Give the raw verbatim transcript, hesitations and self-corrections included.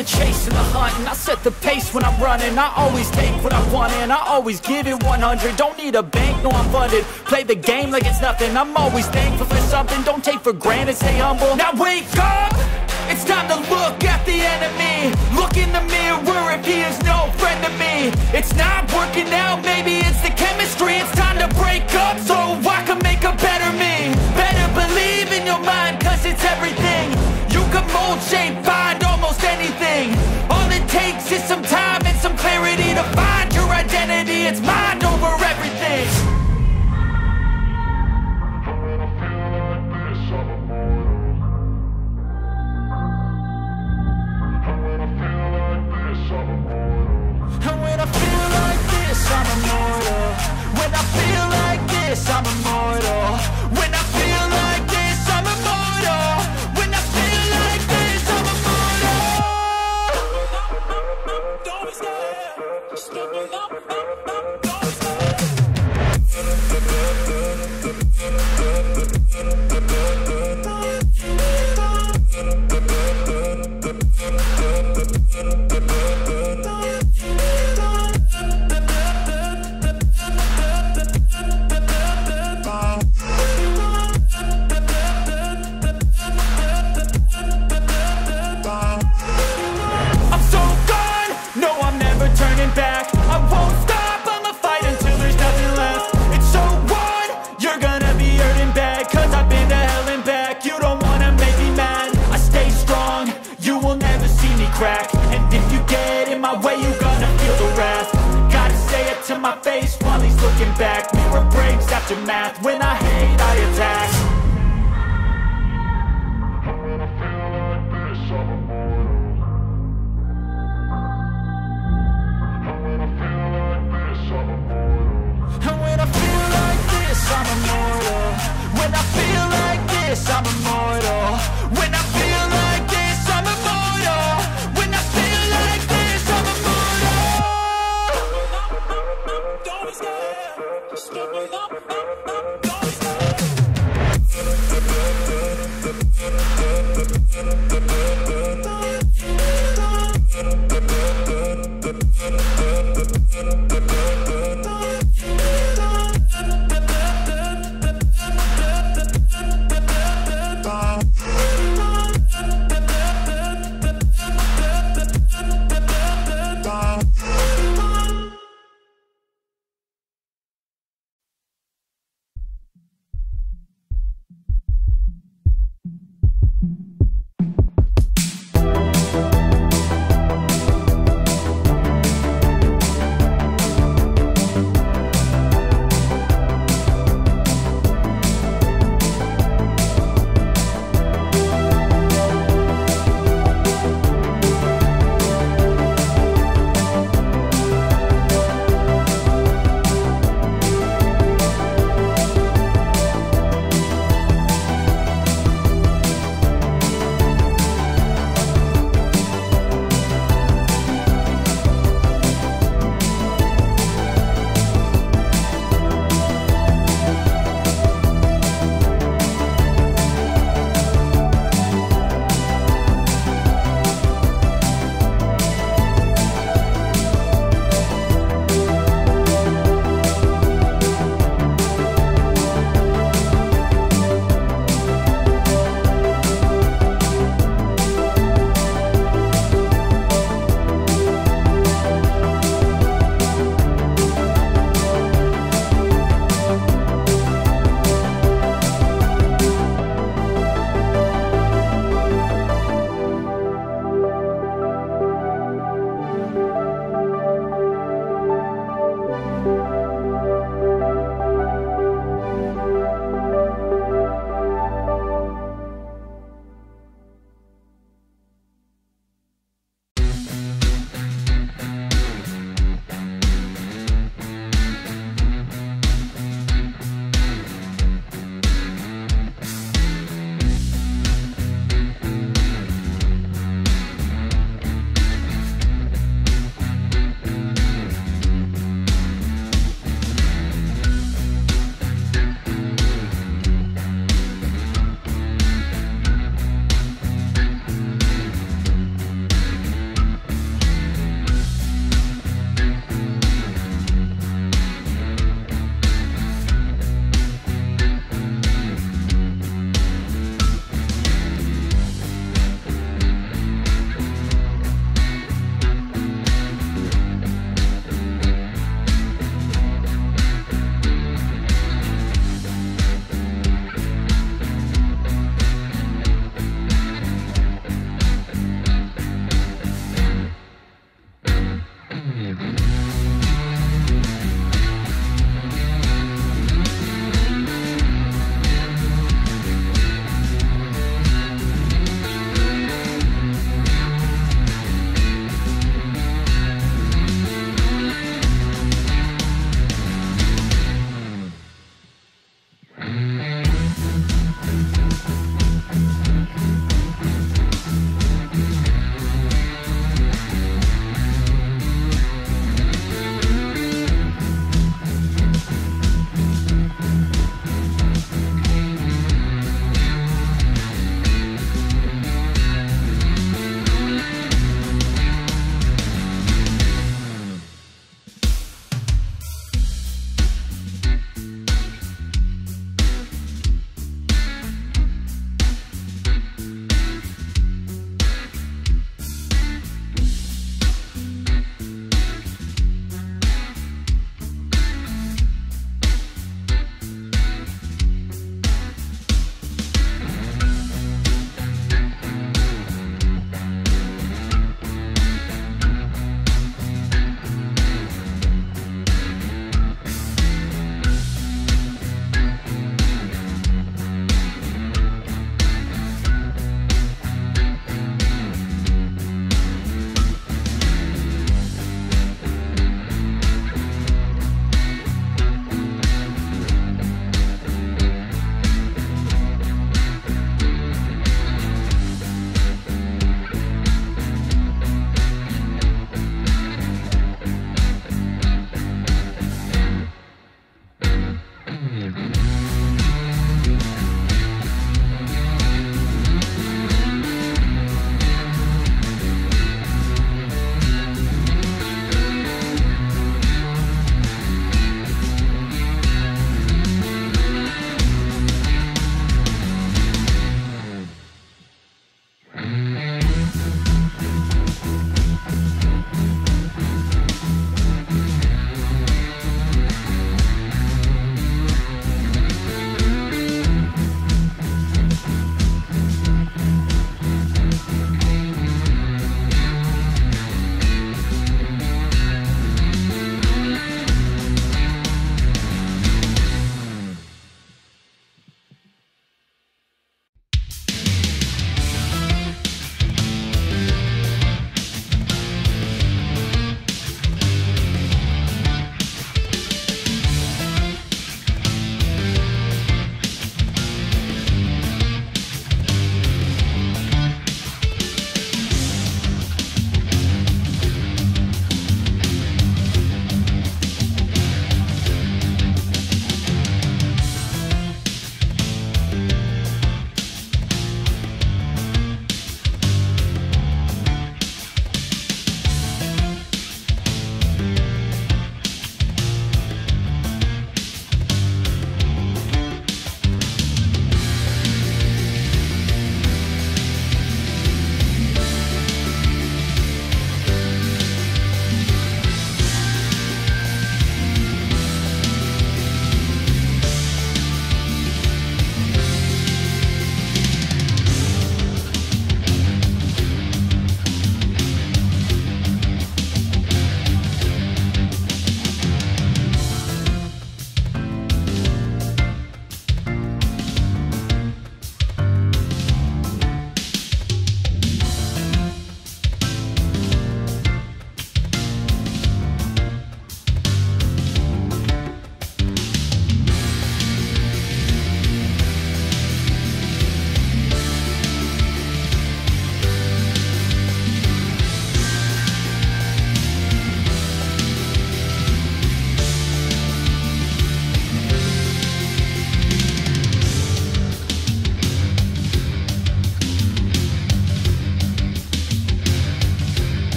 the chase and the hunt, and I set the pace when I'm running. I always take what I want and I always give it one hundred. Don't need a bank, no I'm funded. Play the game like it's nothing. I'm always thankful for something. Don't take for granted, stay humble. Now wake up! It's time to look at the enemy. Look in the mirror if he is no friend to me. It's not working out, maybe it's the chemistry. It's time to break up so I can make a better me. Better believe in your mind, cause it's everything. You can mold, shape, find almost anything. All it takes is some time and some clarity to find your identity. It's mind over everything. And when I feel like this, I'm immortal. When I feel like this, I'm immortal. When I feel like this, I'm immortal. When I feel like this, I'm immortal. Don't be scared. Just give me up, up, up. Don't be scared. Back. I won't stop, I'ma fight until there's nothing left. It's so on, you're gonna be hurting bad, cause I've been to hell and back. You don't wanna make me mad, I stay strong, you will never see me crack. And if you get in my way, you're gonna feel the wrath. Gotta say it to my face while he's looking back. Mirror breaks after math, when I hate I attack. I'm immortal. When I feel like this, I'm immortal. When I feel like this, I'm immortal. When I feel like this, I'm immortal. Don't be scared. Just give me up, up, up. Don't be